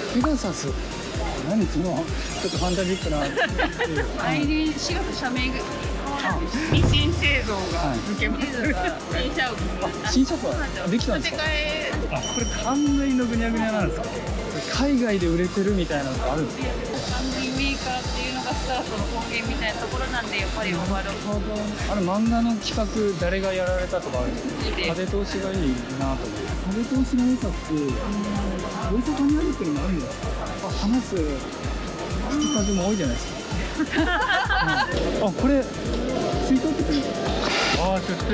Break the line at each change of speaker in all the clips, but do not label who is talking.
ペガサス。何そのちょっとファンタジックな。
来年4月社名がミシン製造が抜けます。
新車はできたんですか。あ、これカンヌイのぐにゃぐにゃなんですか。海外で売れてるみたいなのがあるんですか。
カンヌイメーカーっていうのがスタートの根源みたいなところなんで、やっぱりオーバーロック。
あれ漫画の企画誰がやられたとかあるんですか。風通しがいいなと思って。風通しの良さって大阪にあるっていうのもあるんですか。話す口数も多いじゃないですか。あ、これ水筒って言ってる。ああ、吸ってる。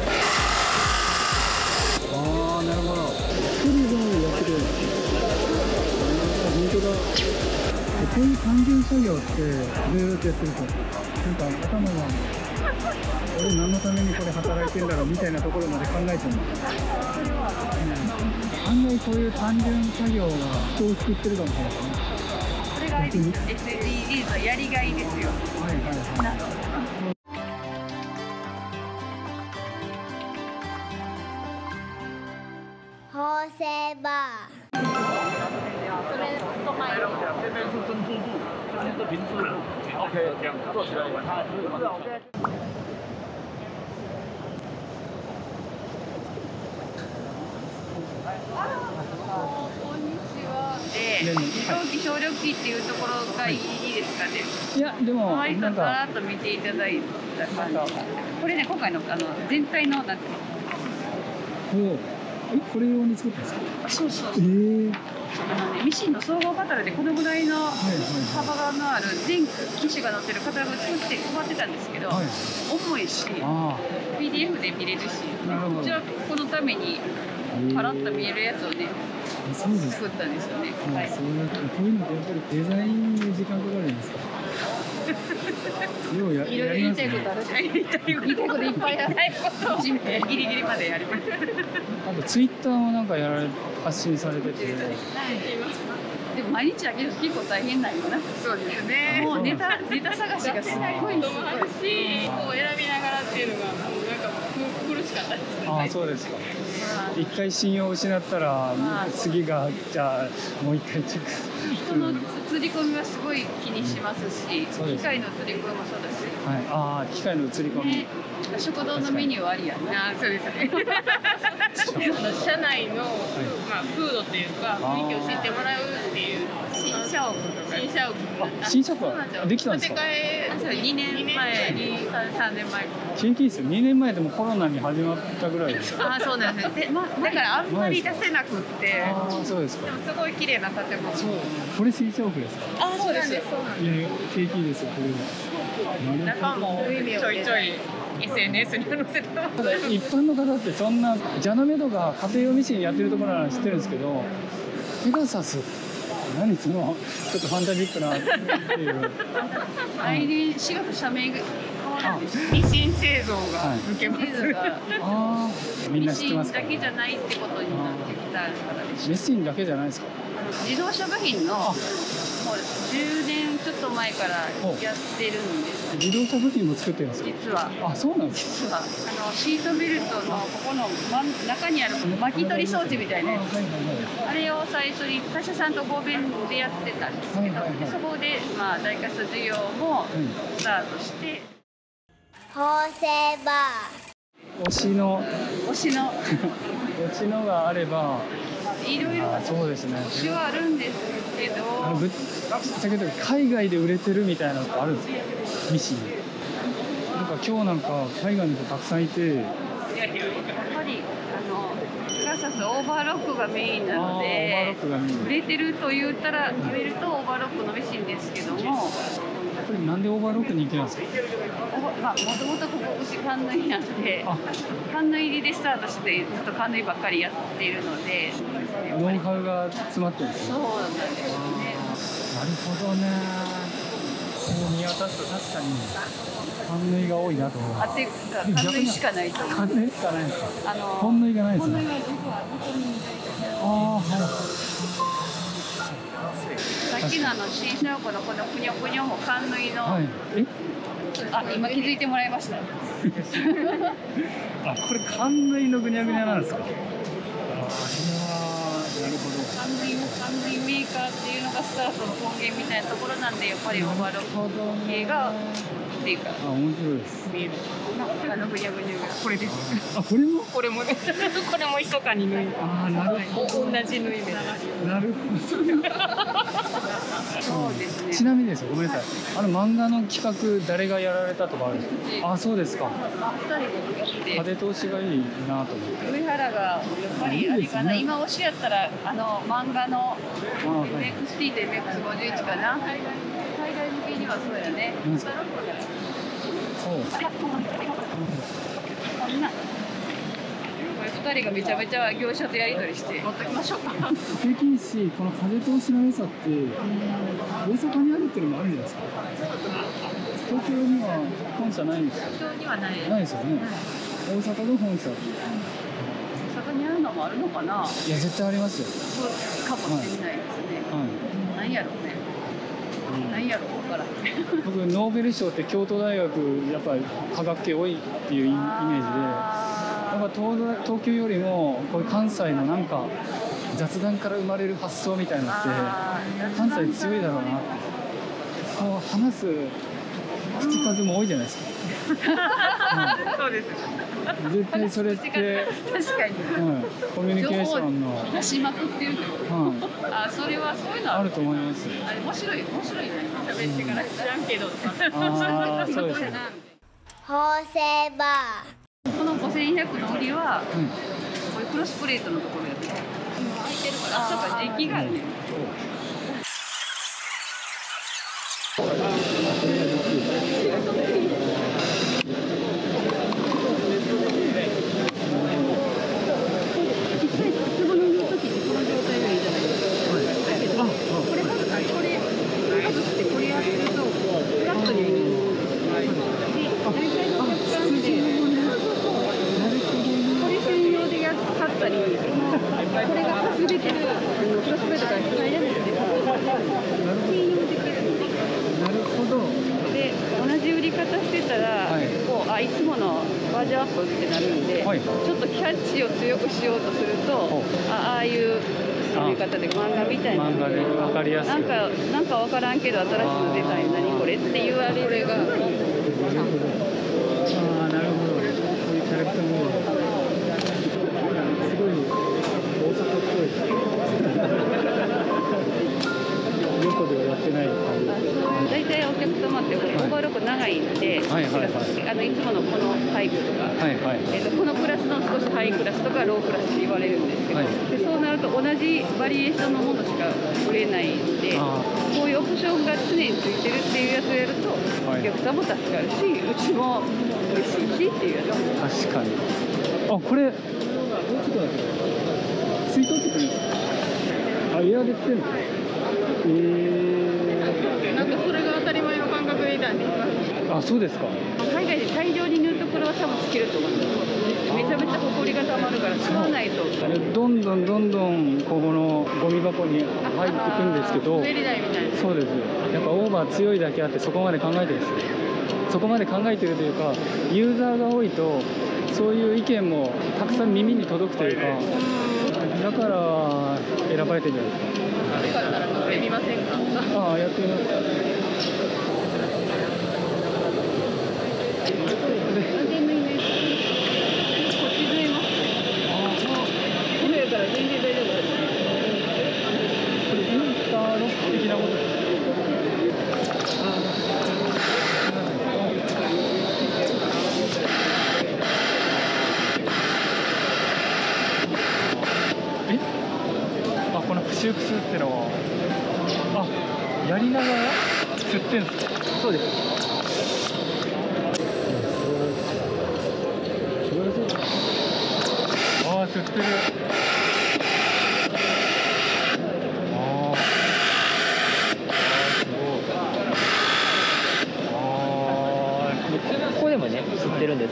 ああ、なるほど。一人でやってる。本当だ。こういう単純作業っていろいろとやってると、なんか頭が俺何のためにこれ働いてるんだろうみたいなところまで考えちゃうんです。案外こういう単純作業が人を救ってるかもしれないですね。
これが SDGs のやりがいですよ。
はいはいはい。
法政バー。
自動機省力機っていうところがいいですかね。
いやでも
割と
なんか
ざらっと見ていただいた感じ。これね、今回の全体のなんて
これ用に作ったんですか。
そうそう。ミシンの総合カタログでこのぐらいの幅のある全機種が載ってるカタログを作って配ってたんですけど、重いし PDF で見れるし、じゃあこのためにパラッと見えるやつをね作ったんですよね。
こういうのってやっぱりデザインに時間かかるんですか。ようや
いろいろ言いたいことある。言いたいこといっぱいある。ギリギリまでやります。
あとツイッターもなんか発信されてて。
でも毎日あげると結構大変なんよな。そうですね。もうネタ探しがすごいし、こう選びながらっていうのがもうなんか苦しかったです。
ああ、そうですか。一回信用を失ったら次がじゃあもう一回チェック。
人の映り込みはすごい気にしますし、機械の映り込みもそうだし。
はい。ああ、機械の映り込み。
食堂のメニューはありやな。そうですね。社内のまあ風土っていうか雰囲気を知ってもらうっていう新社屋とか。
新社屋できたんですか。
2年前に3年前。
新規ですよ。2年前でもコロナに始まったぐらいです。
ああ、そうなんですね。だからあんまり出せなくって。
ああ、そうですか。
でもすごい綺麗な建物。
そう。これ新社屋ですか。
ああ、そうです。いや
ケーキですよ。これ。
中もちょいちょい SNS に載せた。
一般の方ってそんなジャノメドが家庭用ミシンやってるところなら知ってるんですけど、ペガサス何そのちょっとファンタジックなっていう。
来年4月社名がミシン製造が抜けます。
ああ、みんな知ってますか。
ミシンだけじゃないってことになってきたからです。
ミシンだけじゃないですか。
自動車部品のもう10年ちょっと前からやってるんです。
自動車部品も作ってるんですか。
実は。
あ、そうなんですか。
実はシートベルトのここの中にある巻き取り装置みたいなやつ、あれを最初に会社さんと合弁でやってたんですけど、そこでまあダイカス事業もスタートして。
法政バー。
推しのがあれば
いろいろ
そうですね。
推しはあるんですけど、
先ほど海外で売れてるみたいなのがあるんですよ。ミシン。なんか今日なんか海外の人たくさんいて。
やっぱりペガサスオーバーロックがメインなので、売れてると言えるとオーバーロックのミシンですけども。
これなんでオーバーロック人気なんですか。
まあもともとここうちカンヌイなんで、カンヌイ入りでスタートしてずっとカンヌイばっかりやっているので、
ノウハウが詰まってるんですね。
そうなんですね。
なるほどね。こう見渡すと確かにカンヌイが多いなと思う。
あっていうかカンヌイしかないと思う。
カンヌイしかないんですか。本縫いがないですね。
本縫いは実はどこにも
ああ、はい。
さっきの新社屋のこのくにょくにょもカンヌイの、
はい、
今気づいてもらいました。
あ、これカンヌイのぐにゃぐにゃなんですか。あれは
三輪メーカーっていうのがスタートの根源みたいなところなんで、やっぱりオーバーロック系がっていうか
面白いです。
見える。ぐにゃぐにゃがこれです。
あ、これも
これもね、これも密かに縫い。
ああ、なるほど。
同じ縫い目。
なるほ
そうですね。
ちなみにですよ、ごめんなさい。漫画の企画誰がやられたとかあるんですか。あ、そうですか。
二人で
風通しがいいなと思って。
上原がやっぱりあれかな、今推しやったら漫画の MXT と MX51 かな。海外向けにはそうやね。こんな。2人がめちゃめちゃ業者とやり取りして持ってきましょうか。
北京市、この風通しの良さって大阪にあるっていうのもあるんじゃないですか。東京には本社ないんですか。
東京にはない。
ないですよね。大阪の本社。
大阪にあるのもあるのかな。
いや、絶対ありますよ。
そうかもしれないですね。何やろうね。何やろう分からん。
僕ノーベル賞って京都大学やっぱり科学系多いっていうイメージで。やっぱ東京よりもこういう関西のなんか雑談から生まれる発想みたいなのって関西強いだろうなって。こう話す口数も多いじゃないですか。
そうです。
絶対それって
確かに、
コミュニケーションの
出しまくってるってこと。それはそういうの
あると思います。
面白いね。喋ってから知らんけどとか。
そうですね。
法政バ
この5100の売りは、これクロスプレートのところやって空いてるから、そうか、時期があるね。いつものバージョンアップってなるんで、ちょっとキャッチを強くしようとすると、ああいう読み方で漫画みたいな、
漫画で分かりやすい。
なんか分からんけど新しいの出たよ、何これって言われるが。
なるほど。こういうキャラクターもすごい大阪っぽい。よそではやってない感じ。
大体お客様ってオーバーロック長いんで、いつものこのタイプとか、このクラスの少しハイクラスとかロークラスって言われるんですけど、でそうなると同じバリエーションのものしか売れないんで、こういうオプションが常についてるっていうやつをやると、お客さんも助かるし、うちも嬉しいしっていうやつ。
確かに。あ、これちょっと待って、吸い取ってくれるんですか。エアで来てるの。
なんかそれが当たり前の感覚みたいです。
あ、そうですか。
海外で大量に縫うところは多分つけると思うんですけど、めちゃめちゃホコリがたまるから吸わないと。
どんどんここのゴミ箱に入っていくんですけど、
滑り台みたいな。
そうです。やっぱオーバー強いだけあってそこまで考えてるんですよ。そこまで考えてるというか、ユーザーが多いとそういう意見もたくさん耳に届くというか、だから選ばれてるんじゃないですか。
よかったら乗ってみませんか。
ああ、やってみます。このプシュプシュってのは、やりながら吸ってんですか。そうです。吸ってる。
ここでもね、吸ってるんです。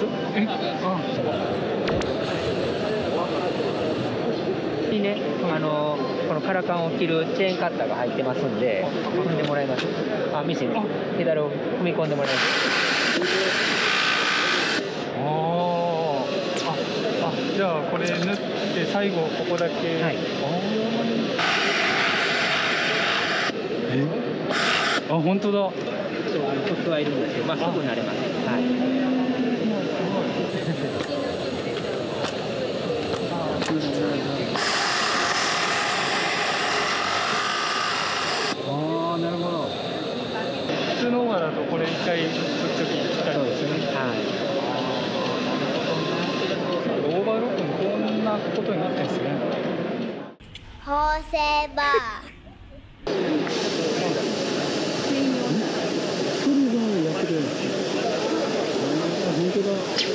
にね、このカラカンを切るチェーンカッターが入ってますんで、踏んでもらいます。ミシン、ペダルを踏み込んでもらいます。
じじゃあこれ縫って最後ここだけ。はい。あ、本当だ。
そう、コツはいるんですけど、まあすぐ慣れます。はい。
ああ、なるほど。普通のオーバーだとこれ一回ちょきしたりですね。はい。オーバーロックもこんなことになってるんですね。
法政バー。
それがやってくれるんですか。本当だ。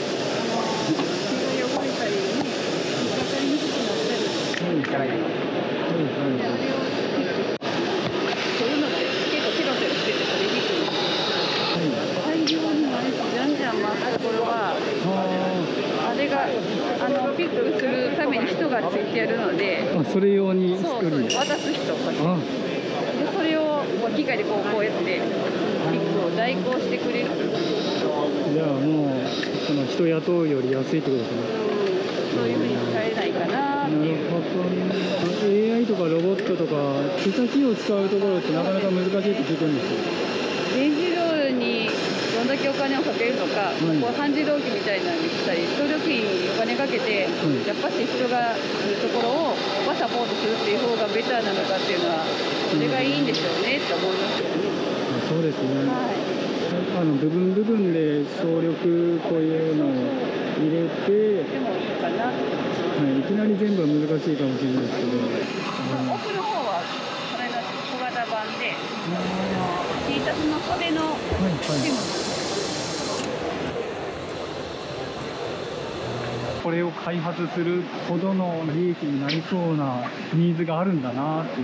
汚れたり、引っかかりにくくなったり。
からいい。
そういうのって結構テロテロしてて取りにくい。大量に毎日じゃんじゃん回すところは、あれがピックするために人がついてやるので、
それ用に
そう渡す人でそれを機械でこうやってピックを代行してくれる。
じゃあもうその人雇うより安いってことですね。
そういうふうに使えないかなっていう。
なるほどね。AI とかロボットとか手先を使うところってなかなか難しいって聞いてるんですよ。
電磁炉にどんだけお金をかけるとか、こう半自動機みたいなのにしたり、協力費にお金かけて、やっぱし人がいるところをサポートするっていう方がベターなのかっていうのは、それがいいんでしょうねって思いますよね。
そうですね。
はい、
部分で総力こういうのを入れて、
でもいいかな。
いきなり全部は難しいかもしれないですけど。
奥の方はこれが小型版で、T シャツの袖のシム。
これを開発するほどの利益になりそうなニーズがあるんだなっていう。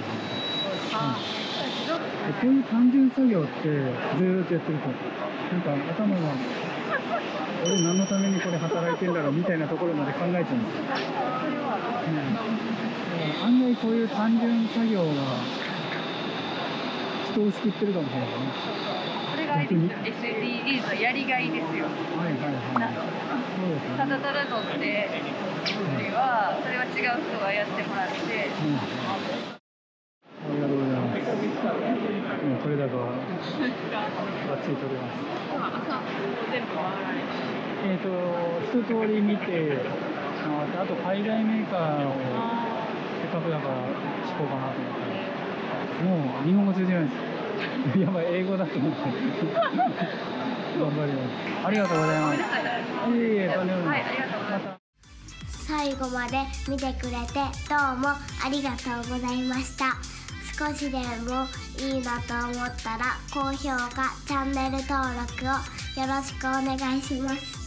こういう単純作業ってずーっとやってるとなんか頭が俺何のためにこれ働いてんだろうみたいなところまで考えちゃうんですよ。案外こういう単純作業が人を救ってるかもしれないね。
これがいいですよ。SDGs のやりがいですよ。ただただ取ってよりはそれは違う人がやってもらって。
ありがとうございます。今取れ高はバッチリ取れます。
全部回られる。
一通り見て、あと海外メーカーをせっかくだから聞こうかなと思って。もう日本語通じないです。やばい、英語だと思って。頑張ります。ありがとうございます。とんでもない。
はい、ありがとうございます。
最後まで見てくれてどうもありがとうございました。少しでもいいなと思ったら高評価、チャンネル登録をよろしくお願いします。